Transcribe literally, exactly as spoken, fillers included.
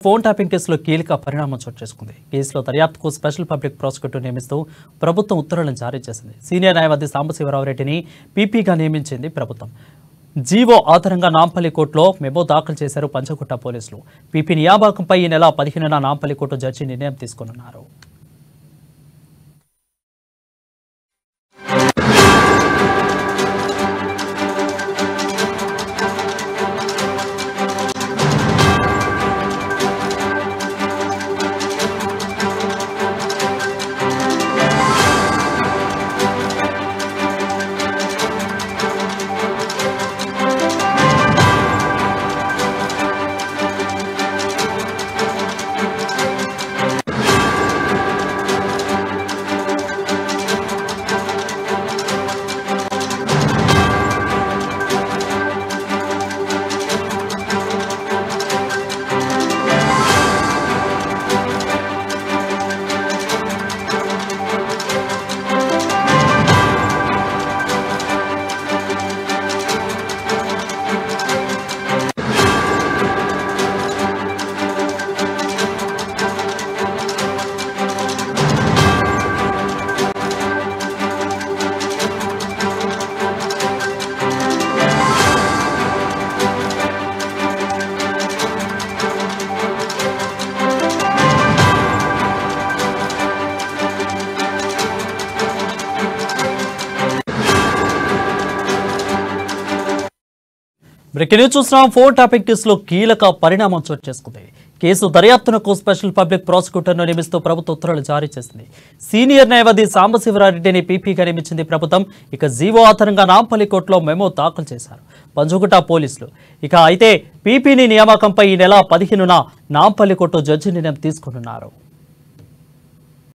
Phone tapping కేసులో కీలక పరిణామం చోటు చేసుకుంది. కేసులో దర్యాప్తుకు స్పెషల్ పబ్లిక్ ప్రాసిక్యూటర్ నియమిస్తూ ప్రభుత్వం ఉత్తర్వులను జారీ చేసింది. సీనియర్ న్యాయవాది సాంబశివరావు రెడ్డిని పీపీగా నియమించింది ప్రభుత్వం. జీవో ఆధారంగా నాంపల్లి కోర్టులో మెమో దాఖలు చేశారు పంచగుట్ట పోలీసులు. పీపీ నియామకంపై ఈ నెల పదిహేనున నాంపల్లి కోర్టు జడ్జి నిర్ణయం తీసుకున్నారు. బ్రేకింగ్ న్యూస్ చూస్తున్నాం. ఫోన్ ట్యాపింగ్ కేసులో కీలక పరిణామం చోటు చేసుకుంది. కేసు దర్యాప్తునకు స్పెషల్ పబ్లిక్ ప్రాసిక్యూటర్ను నియమిస్తూ ప్రభుత్వ ఉత్తర్వులు జారీ చేసింది. సీనియర్ న్యాయవాది సాంబశివరారెడ్డిని పీపీగా నియమించింది ప్రభుత్వం. ఇక జీవో ఆధారంగా నాంపల్లి కోర్టులో మెమో దాఖలు చేశారు పంచగుట్ట పోలీసులు. ఇక అయితే పీపీని నియామకంపై ఈ నెల పదిహేనున నాంపల్లి కోర్టు జడ్జి నిర్ణయం తీసుకున్నారు.